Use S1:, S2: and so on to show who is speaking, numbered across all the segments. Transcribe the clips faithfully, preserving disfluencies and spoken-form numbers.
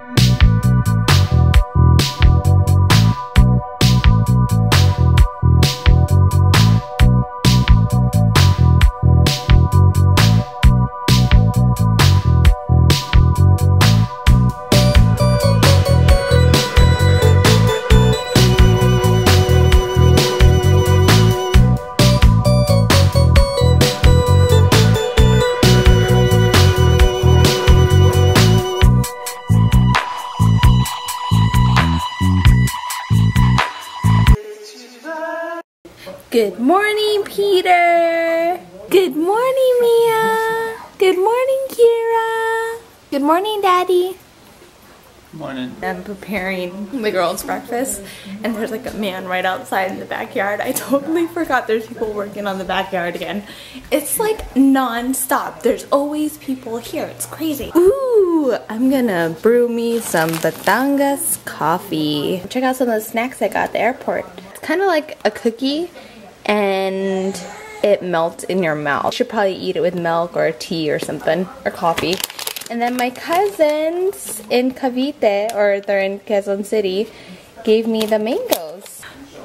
S1: Good morning, Peter. Good morning, Mia. Good morning, Kira. Good morning, Daddy.
S2: Morning.
S1: I'm preparing the girls' breakfast, and there's like a man right outside in the backyard. I totally forgot there's people working on the backyard again. It's like non-stop. There's always people here. It's crazy. Ooh, I'm gonna brew me some Batangas coffee. Check out some of the snacks I got at the airport. It's kind of like a cookie, and it melts in your mouth. You should probably eat it with milk or tea or something, or coffee. And then my cousins in Cavite, or they're in Quezon City, gave me the mangoes.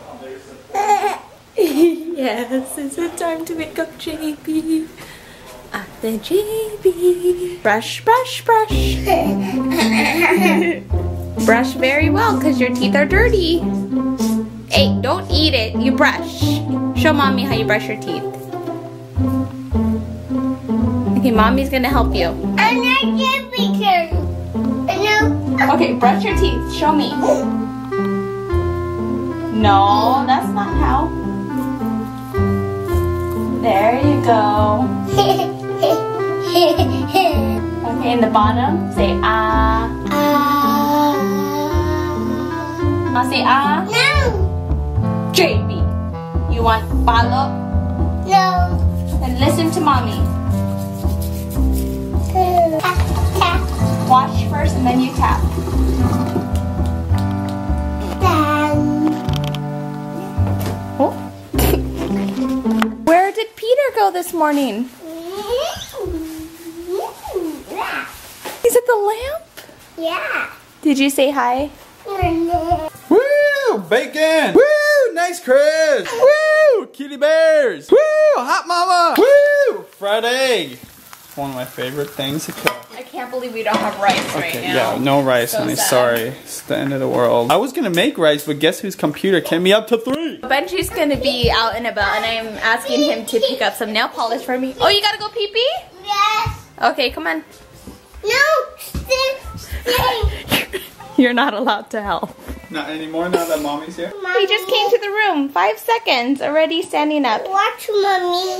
S1: Yes, is it time to wake up J B? At the J B. Brush, brush, brush. Brush very well, because your teeth are dirty. Hey, don't eat it, you brush. Show mommy how you brush your teeth. Okay, mommy's gonna help you.
S3: I'm not giving her.
S1: Okay, brush your teeth. Show me. No, that's not how. There you go. Okay, in the bottom, say ah.
S3: Ah.
S1: Now say ah.
S3: No.
S1: J B, you want follow?
S3: No.
S1: Then listen to mommy.
S3: Tap, tap.
S1: Wash first and then you tap.
S3: Done.
S1: Oh. Where did Peter go this morning? He's at the lamp?
S3: Yeah.
S1: Did you say hi?
S2: Woo! Bacon! Woo! Nice Chris! Woo! Kitty bears! Woo! Hot mama! Woo! Fried egg! One of my favorite things to cook.
S1: I can't believe we don't have rice right
S2: Okay,
S1: now.
S2: yeah, no rice,
S1: So
S2: honey.
S1: sad.
S2: Sorry. It's the end of the world. I was gonna make rice, but guess whose computer kept me up to three?
S1: Benji's gonna be out and about, and I'm asking him to pick up some nail polish for me. Oh, you gotta go pee pee?
S3: Yes.
S1: Okay, come on.
S3: No. Stay. Stay.
S1: You're not allowed to help.
S2: Not anymore now that mommy's here?
S1: He just came to the room. Five seconds, already standing up.
S3: Watch, mommy.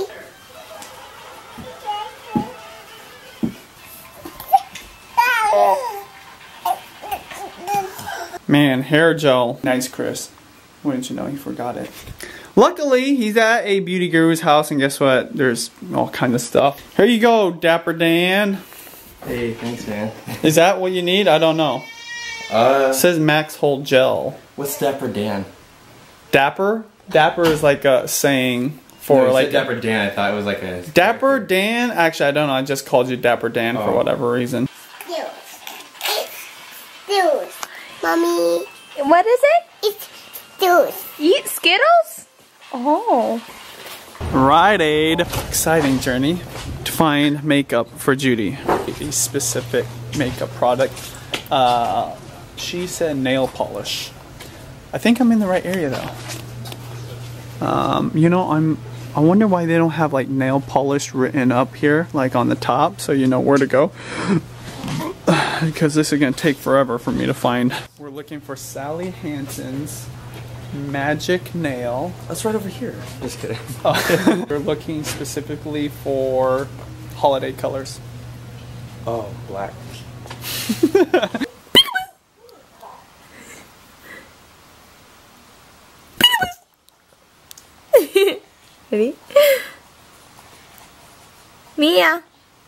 S2: Man, hair gel. Nice Chris. Wouldn't you know, he forgot it. Luckily, he's at a beauty guru's house, and guess what? There's all kind of stuff. Here you go, Dapper Dan.
S4: Hey, thanks, man.
S2: Is that what you need? I don't know.
S4: Uh,
S2: It says Max Hold Gel.
S4: what's Dapper Dan?
S2: Dapper? Dapper is like a saying for
S4: no, you
S2: like
S4: said Dapper Dan. I thought it was like a
S2: Dapper Dan. Actually, I don't know. I just called you Dapper Dan for
S4: Oh.
S2: whatever reason.
S3: Skittles. It's Skittles. Mommy.
S1: What is it?
S3: It's Skittles.
S1: Eat Skittles? Oh.
S2: Rite Aid. Exciting journey to find makeup for Judy. A specific makeup product. Uh, she said nail polish. I think I'm in the right area though. Um, you know, I'm. I wonder why they don't have like nail polish written up here, like on the top, so you know where to go. Because this is gonna take forever for me to find. We're looking for Sally Hansen's Magic Nail.
S4: That's right over here. Just kidding.
S2: Oh. We're looking specifically for holiday colors.
S4: Oh, black.
S1: Ready? Mia.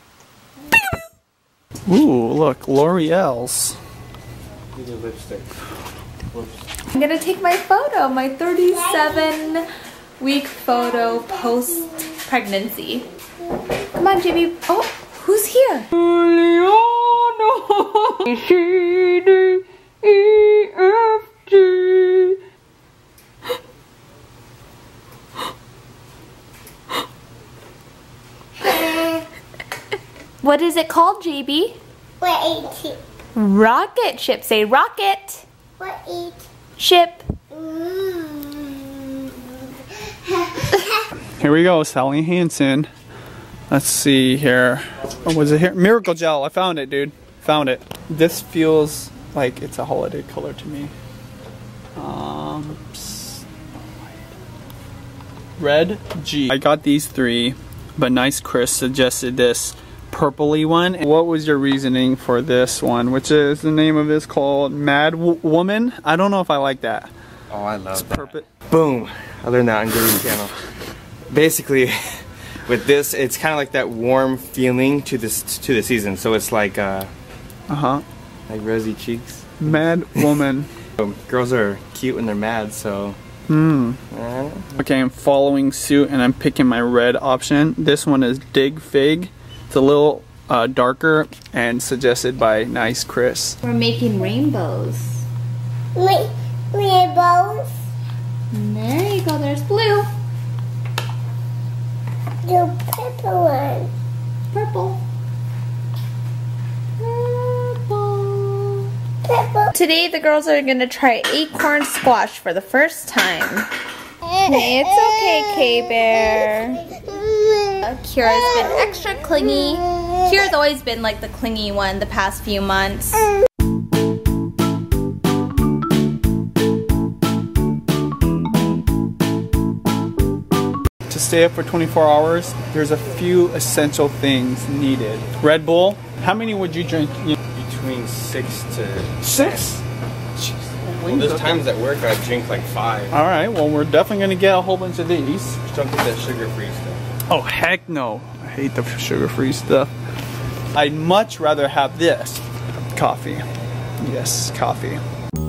S2: Ooh, look, L'Oreal's.
S4: These are lipstick.
S1: I'm gonna take my photo, my thirty-seven week photo post pregnancy. Come on, Jimmy. Oh, who's here? Juliana. C, D, E, F, G. What is it called, J B?
S3: What eat?
S1: Rocket ship. Say rocket
S3: What eat?
S1: ship.
S3: Mm.
S2: Here we go, Sally Hansen. Let's see here. What was it here? Miracle Gel. I found it, dude. Found it. This feels like it's a holiday color to me. Um, Red G. I got these three, but Nice Chris suggested this purpley one. What was your reasoning for this one? Which is the name of this called Mad w Woman? I don't know if I like that.
S4: Oh, I love
S2: It's
S4: that.
S2: purple.
S4: Boom. I learned that on Gary's channel. Basically, with this, it's kind of like that warm feeling to this to the season. So it's like uh,
S2: Uh huh.
S4: like rosy cheeks.
S2: Mad Woman.
S4: Um, girls are cute when they're mad, so.
S2: Hmm.
S4: Uh,
S2: Okay, I'm following suit and I'm picking my red option. This one is Dig Fig. It's a little uh, darker and suggested by Nice Chris.
S1: We're making rainbows.
S3: We rainbows.
S1: There you go. There's blue.
S3: The purple one.
S1: Purple. Purple.
S3: Purple.
S1: Today the girls are gonna try acorn squash for the first time. It's okay, K-Bear. Uh, Kira's been extra clingy. Kira's always been like the clingy one the past few months.
S2: To stay up for twenty-four hours, there's a few essential things needed. Red Bull. How many would you drink?
S4: between six to
S2: Six?
S4: Well, there's times at work I drink like five.
S2: All right, well, we're definitely gonna get a whole bunch of these.
S4: Just don't get that sugar-free stuff.
S2: Oh, heck no. I hate the sugar-free stuff. I'd much rather have this. Coffee. Yes, coffee.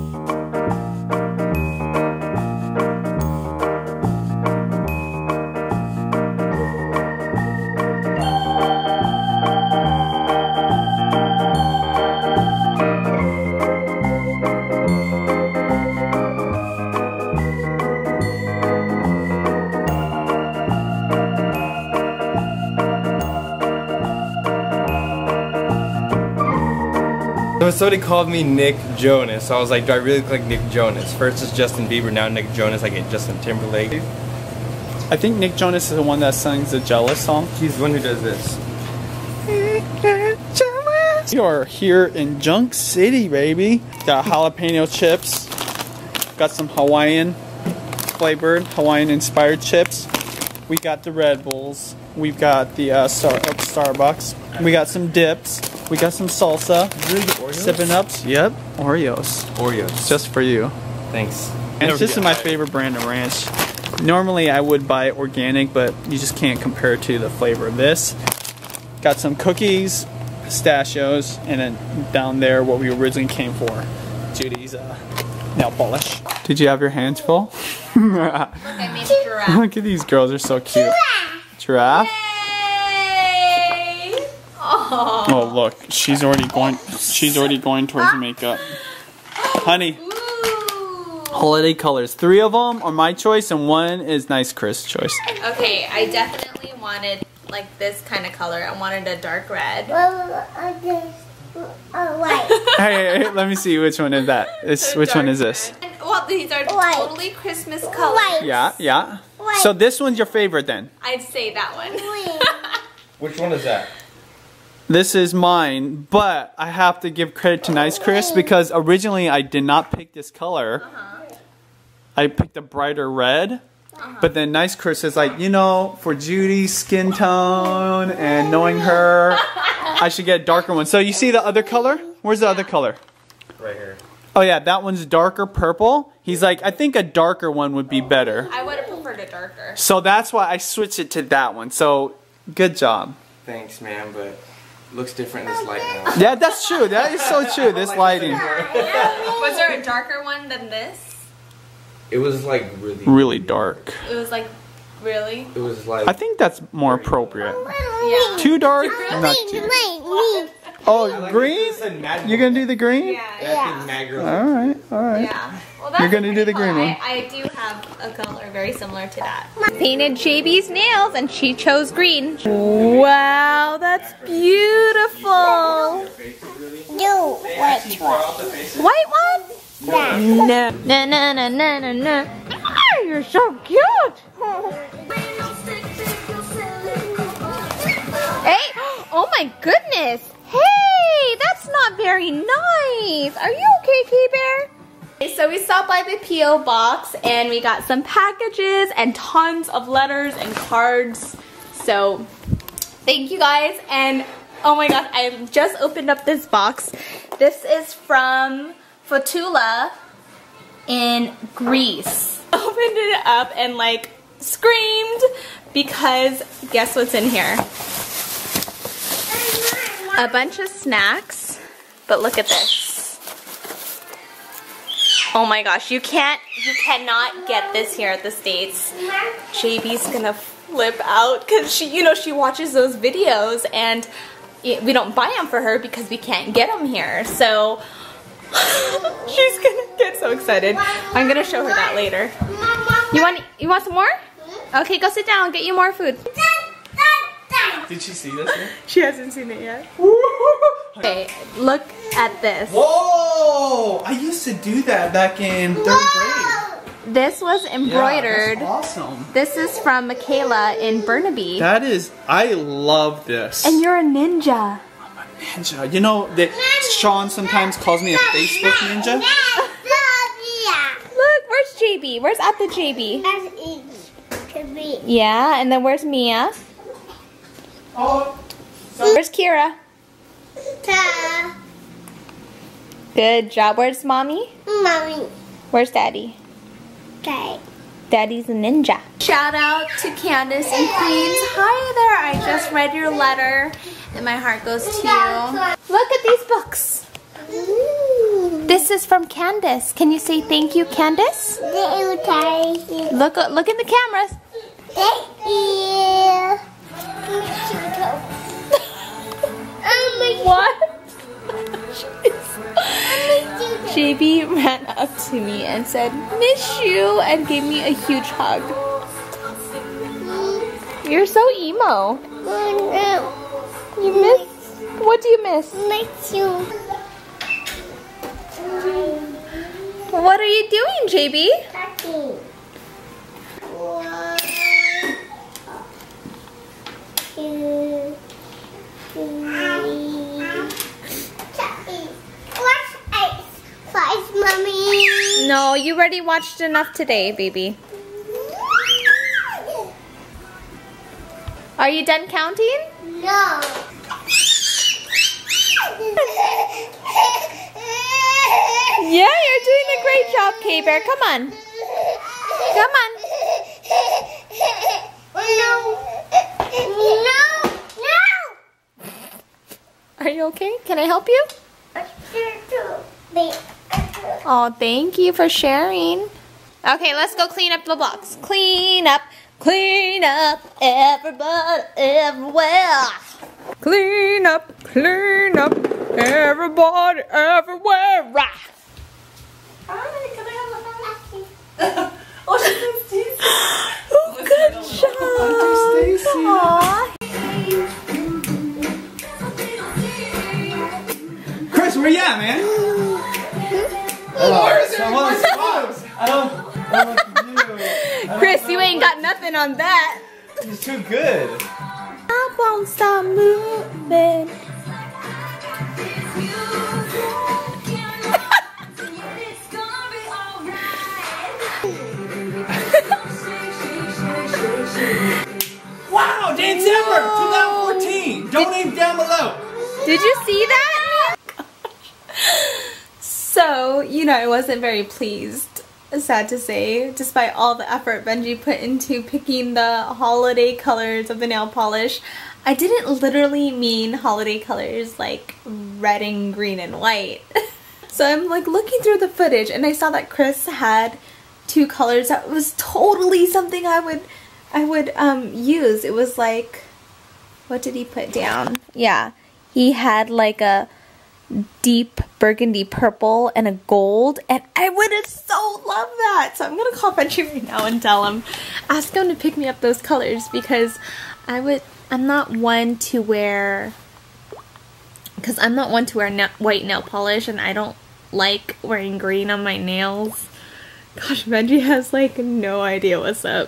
S4: So somebody called me Nick Jonas. So I was like, do I really look like Nick Jonas? First it's Justin Bieber, now Nick Jonas. I get Justin Timberlake.
S2: I think Nick Jonas is the one that sings the Jealous song.
S4: He's the one who does this.
S2: We are here in Junk City, baby. Got jalapeno chips. Got some Hawaiian flavored, Hawaiian inspired chips. We got the Red Bulls. We've got the uh, Star uh, Starbucks. We got some dips. We got some salsa.
S4: Really the Oreos?
S2: Sipping ups. Yep. Oreos.
S4: Oreos.
S2: Just for you.
S4: Thanks.
S2: And this is my favorite brand of ranch. Normally I would buy organic, but you just can't compare it to the flavor of this. Got some cookies, pistachios, and then down there what we originally came for, Judy's uh, nail polish. Did you have your hands full?
S1: Look, I made a giraffe.
S2: Look at these girls, they're so cute. Giraffe?
S1: Yay! Oh.
S2: Oh look, she's already going. She's already going towards makeup. Honey,
S1: Ooh.
S2: holiday colors. Three of them are my choice, and one is Nice Chris' choice.
S1: Okay, I definitely wanted like this kind of color. I wanted a dark red.
S3: Well, uh, this, uh, white.
S2: Hey, hey, hey, let me see which one is that. It's,
S1: A
S2: which one
S1: dark
S2: is this?
S1: red. And, well, these are
S3: White.
S1: totally Christmas colors.
S3: White.
S2: Yeah, yeah.
S3: White.
S2: So this one's your favorite then?
S1: I'd say that one.
S4: Which one is that?
S2: This is mine, but I have to give credit to Nice Chris because originally I did not pick this color.
S1: Uh-huh.
S2: I picked a brighter red, uh-huh. But then Nice Chris is like, you know, for Judy's skin tone and knowing her, I should get a darker one. So you see the other color? Where's the other color?
S4: Right here.
S2: Oh yeah, that one's darker purple. He's like, I think a darker one would be better.
S1: I would have preferred a darker.
S2: So that's why I switched it to that one. So good job.
S4: Thanks, man, but it looks different in this light now.
S2: Yeah, that's true. That is so true. This lighting.
S1: Was there a darker one than this?
S4: It was like really,
S2: Really dark.
S1: It was like, really?
S4: It was like.
S2: I think that's more appropriate.
S1: Yeah.
S2: Too dark?
S3: Wait,
S2: Not too.
S3: wait, me.
S2: Oh,
S4: like
S2: green?
S4: this and mad
S2: You're gonna do the green?
S1: Yeah.
S3: Yeah.
S4: Mad girl.
S2: All right, all right.
S1: Yeah. Well, that's
S2: You're gonna do the green
S1: cool.
S2: one.
S1: I, I do have a color very similar to that. Painted J B's nails and she chose green. Wow, that's beautiful.
S3: You, which one?
S1: White one?
S3: Yeah.
S1: No. No, no, no, no, no, no. Ah, you're so cute. Hey, oh my goodness. Hey, that's not very nice. Are you okay, K-Bear? Okay, so we stopped by the P O box and we got some packages and tons of letters and cards. So thank you guys. And oh my gosh, I just opened up this box. This is from Fotula in Greece. Opened it up and like screamed because guess what's in here? A bunch of snacks, but look at this. Oh my gosh, you can't, you cannot get this here at the States. J B's gonna flip out because she, you know, she watches those videos and we don't buy them for her because we can't get them here. So she's gonna get so excited. I'm gonna show her that later. You want, you want some more? Okay, go sit down. I'll get you more food.
S2: Did she see this yet?
S1: She hasn't seen it yet. Okay, look at this.
S2: Whoa! I used to do that back in third grade.
S1: This was embroidered.
S2: Yeah, that's awesome.
S1: This is from Michaela in Burnaby.
S2: That is, I love this.
S1: And you're a ninja.
S2: I'm a ninja. You know that Sean sometimes calls me a Facebook ninja?
S1: Look, where's J B? Where's at the J B? Yeah, and then where's Mia?
S2: Oh.
S1: Where's Kira? Good job. Where's Mommy?
S3: Mommy.
S1: Where's Daddy?
S3: Okay.
S1: Daddy's a ninja. Shout out to Candace and Queens. Hi there. I just read your letter and my heart goes to you. Look at these books. This is from Candace. Can you say thank you, Candace? Look, look in the cameras.
S3: Thank you.
S1: What? J B ran up to me and said, "Miss you," and gave me a huge hug. You're so emo. You miss? What do you miss?
S3: Miss you.
S1: What are you doing, J B?
S3: Happy. One, two, three. Watch eight. Five, mommy.
S1: No, you already watched enough today, baby. Are you done counting?
S3: No.
S1: Yeah, you're doing a great job, K-Bear. Come on. Come on.
S3: No. No. No.
S1: Are you okay? Can I help you? Oh, thank you for sharing. Okay, let's go clean up the box. Clean up, clean up, everybody, everywhere. Clean up, clean up, everybody, everywhere.
S3: Hi, can I have a
S1: Oh, good job. Aw.
S2: Chris, where you at, man? Where is everyone? I don't know what to do.
S1: Chris, you ain't got nothing on that.
S2: It's too good.
S1: I won't stop moving.
S2: Wow, December twenty fourteen. Donate down below.
S1: Did you see that? So, you know, I wasn't very pleased, sad to say, despite all the effort Benji put into picking the holiday colors of the nail polish. I didn't literally mean holiday colors like red and green and white. So I'm like looking through the footage and I saw that Chris had two colors that was totally something I would I would um use. It was like, what did he put down? Yeah, he had like a deep burgundy purple and a gold, and I would have so loved that. So I'm gonna call Benji right now and tell him, ask him to pick me up those colors, because I would, I'm not one to wear, because I'm not one to wear na white nail polish, and I don't like wearing green on my nails. Gosh, Benji has like no idea what's up.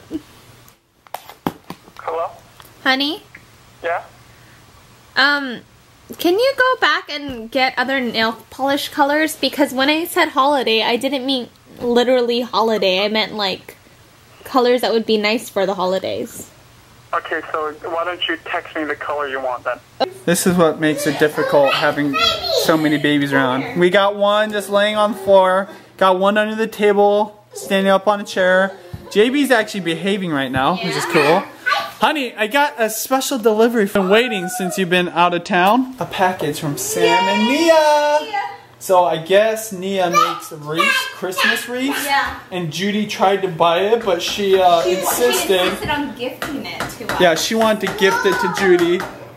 S2: Hello?
S1: Honey?
S2: Yeah?
S1: Um, can you go back and get other nail polish colors? Because when I said holiday, I didn't mean literally holiday. I meant like colors that would be nice for the holidays.
S5: Okay, so why don't you text me the color you want then?
S2: This is what makes it difficult having so many babies around. We got one just laying on the floor, got one under the table, standing up on a chair. J B's actually behaving right now, which is cool. Honey, I got a special delivery. I've been waiting since you've been out of town. A package from Sam and Nia. So I guess Nia makes wreaths, Christmas wreaths.
S1: Yeah.
S2: And Judy tried to buy it, but she, uh,
S1: She,
S2: insisted.
S1: she insisted on gifting it to us.
S2: Yeah, she wanted to gift it to Judy.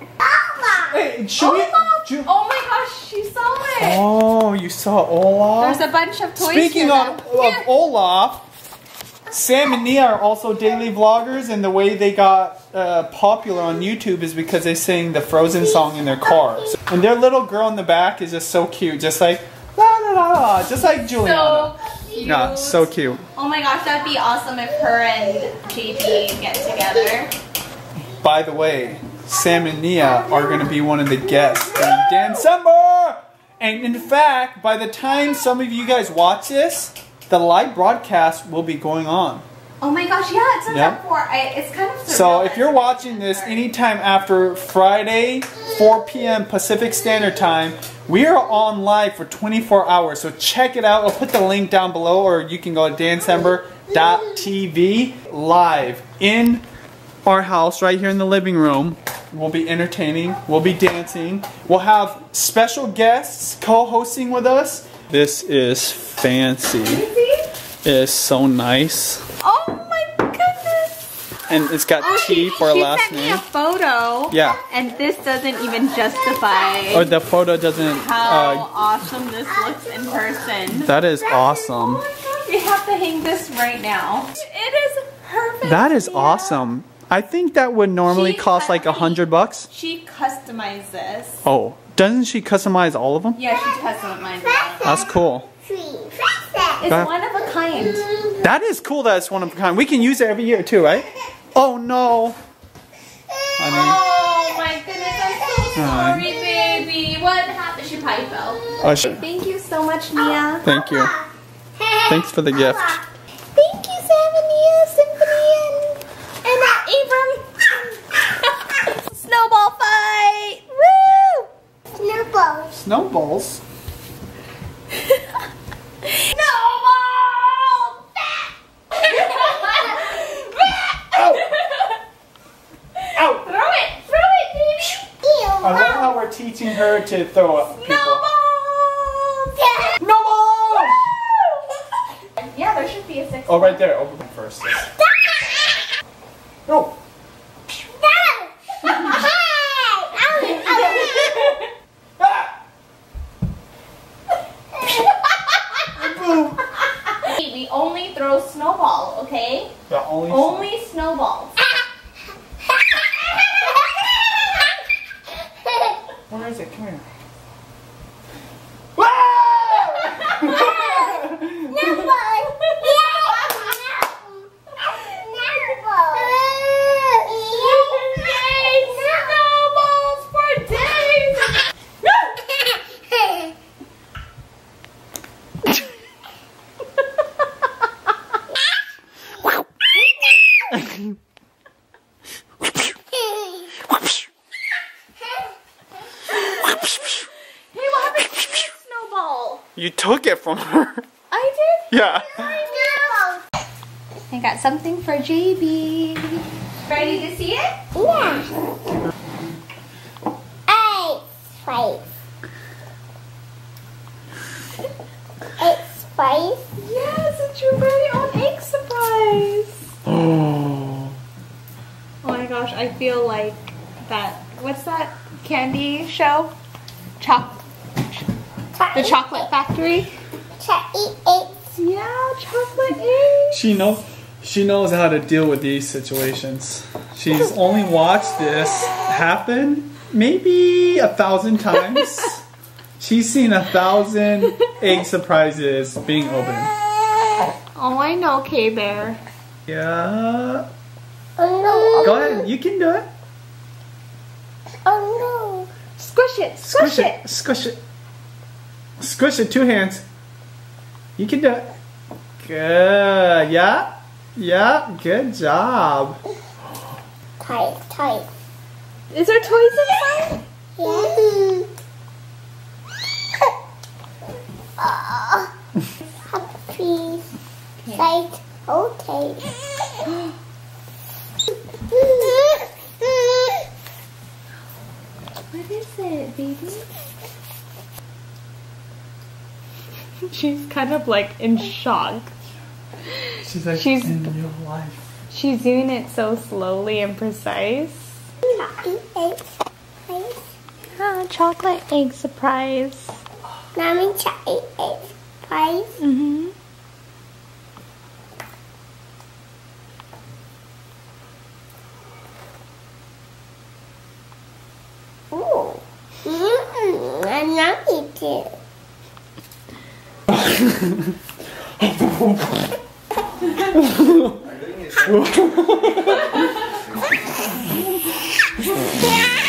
S2: Wait, should we? Ju
S1: Oh my gosh, she saw it.
S2: Oh, you saw Olaf?
S1: There's a bunch of toys
S2: Speaking
S1: here,
S2: of,
S1: though.
S2: of Olaf, Sam and Nia are also daily vloggers, and the way they got uh, popular on YouTube is because they sing the Frozen song in their car. So, and their little girl in the back is just so cute, just like la la la la, just like Juliana.
S1: So cute.
S2: Yeah, so cute.
S1: Oh my gosh, that'd be awesome if her and J B get together.
S2: By the way, Sam and Nia are going to be one of the guests in December. And in fact, by the time some of you guys watch this, the live broadcast will be going on.
S1: Oh my gosh, yeah, it says
S2: Yeah.
S1: that for, I, it's kind of surreal.
S2: So if you're watching this anytime after Friday, four P M Pacific Standard Time, we are on live for twenty-four hours. So check it out. I'll put the link down below, or you can go to dancember dot T V live in our house right here in the living room. We'll be entertaining. We'll be dancing. We'll have special guests co-hosting with us. This is fancy. It is so nice.
S1: Oh my goodness.
S2: And it's got
S1: Oh,
S2: T
S1: she,
S2: for a
S1: she
S2: last
S1: sent me
S2: name.
S1: a photo.
S2: Yeah.
S1: And this doesn't even justify
S2: Or the photo doesn't.
S1: how
S2: Uh,
S1: awesome this looks in person.
S2: that is
S1: Oh
S2: awesome.
S1: my gosh, we have to hang this right now. It is perfect.
S2: That is
S1: Mia.
S2: awesome. I think that would normally
S1: She
S2: cost like a
S1: cut-
S2: hundred bucks.
S1: She customized this.
S2: Oh, doesn't she customize all of them?
S1: Yeah, she customized it.
S2: That's cool.
S1: It's
S2: That-
S1: one of a kind.
S2: That is cool. That it's one of a kind. We can use it every year too, right? Oh no. Honey.
S1: Oh my goodness, I'm so
S2: Alright.
S1: sorry, baby. What happened? She probably fell.
S2: Oh, sh-
S1: Thank you so much, Mia.
S2: Thank you. Thanks for the gift.
S1: Thank you, Mia, Symphony, and, and uh, Abram. Snowball fight! Woo!
S3: Snowballs.
S2: Snowballs.
S1: Snowball!
S2: Ow!
S1: Throw it! Throw it, baby!
S3: Ew.
S2: I love how we're teaching her to throw up people.
S1: Snowballs!
S2: Snowballs!
S1: Yeah, there should be a six.
S2: Oh, right there. Open it first. Oh. Boom.
S1: We only throw snowball, okay?
S2: The only.
S1: Only snowballs.
S2: Where is it? Come here.
S1: Snowballs for days! Hey, what happened to this snowball?
S2: You took it from her.
S1: I did?
S2: Yeah.
S1: I got something for J B. Ready to see it?
S3: Yeah. Eight spice. Eight spice.
S1: Yes, it's your very own egg surprise.
S2: Oh.
S1: Oh my gosh, I feel like that. What's that candy show? Choc the Chocolate Factory?
S3: Chocolate eggs.
S1: Yeah, chocolate eggs.
S2: She knows she knows how to deal with these situations. She's only watched this happen maybe a thousand times. She's seen a thousand egg surprises being opened.
S1: Oh, I know, K-Bear.
S2: Yeah.
S3: Oh
S2: Go ahead, you can do it.
S3: no. Oh
S1: Squish it, squish,
S2: Squish it, squish it. Squish it, two hands. You can do it. Good. Yeah. Yeah. Good job.
S3: no. Tight, tight.
S1: Is there toys inside?
S3: Yeah. Happy. Tight. Okay.
S1: What is it, baby? She's kind of like in shock.
S2: She's like
S1: She's-
S2: in real life.
S1: She's doing it so slowly and precise.
S3: Chocolate eggs. Price.
S1: Ah, chocolate egg surprise.
S3: Mommy, chocolate eggs. Price.
S1: Mm-hmm.
S3: Ooh. Mm-mm. I'm not eating. Yeah.